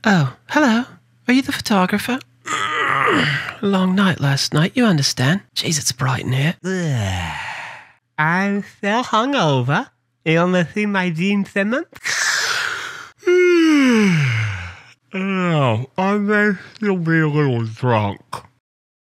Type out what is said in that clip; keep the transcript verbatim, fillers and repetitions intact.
Oh, hello. Are you the photographer? Long night last night, you understand. Jeez, it's bright in here. I'm still hungover. You wanna see my Gene Simmons? Oh, I may still be a little drunk.